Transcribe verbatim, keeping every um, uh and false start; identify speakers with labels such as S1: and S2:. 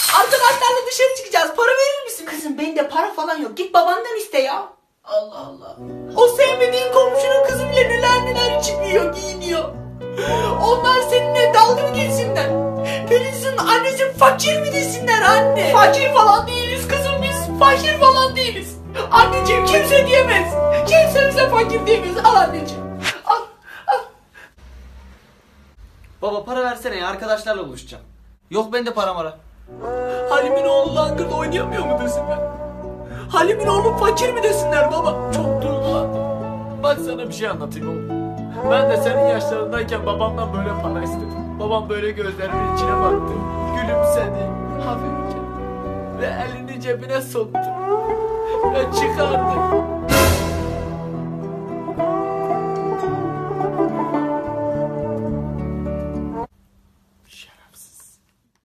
S1: Arkadaşlarla dışarı çıkacağız. Para verir misin? Kızım bende para falan yok. Git babandan iste ya. Allah Allah. O sevmediğin komşunun kızı bile neler neler çıkıyor, giyiniyor. Onlar seninle dalga mı geçsinler? Pelin'in annesi fakir mi desinler anne? Fakir falan değiliz kızım biz. Fakir falan değiliz. Anneciğim kimse diyemez. Kimse bize fakir diyemez. Al anneciğim. Al. Al.
S2: Baba para versene ya, arkadaşlarla buluşacağım. Yok bende para mara.
S1: Halim'in oğlu langırda oynayamıyor mu desinler? Halim'in oğlu fakir mi desinler baba? Çok duygulandım.
S3: Bak sana bir şey anlatayım oğlum. Ben de senin yaşlarındayken babamdan böyle para istedim. Babam böyle gözlerimin içine baktı. Gülümsedi. Hafifçe. Ve elini cebine soktu. Ve çıkardı.